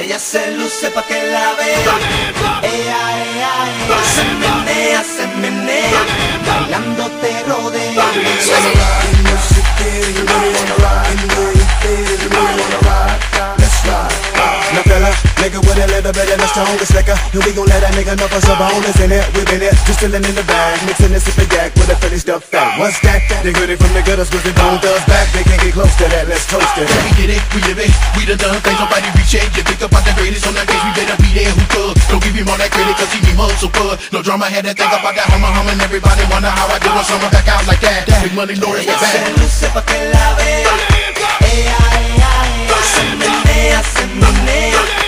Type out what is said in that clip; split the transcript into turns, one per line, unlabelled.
Ella se luce pa' que la vea. Ella se menea, bailando te rodea.
Now fella, nigga with a little bit of the strongest liquor, and we gon' let that nigga know for some bonus in it. We been it, just chillin' in the bag, mixin' this sippin' yak with a Philly stuff fat. What's that? They good it from the gutters, cause they bone thugs back. They can't get close to that, let's toast it.
We get it, we live it, we done done things nobody reach it. You think about the greatest on that case, we better be there who could. Don't give him all that credit cause he be hustle good. No drama, had to think about that humming. Everybody wonder how I do it, so I'm back out like that. Big money, Lord, it's
Ella
back.
se luce pa' que la vea. Ella se menea,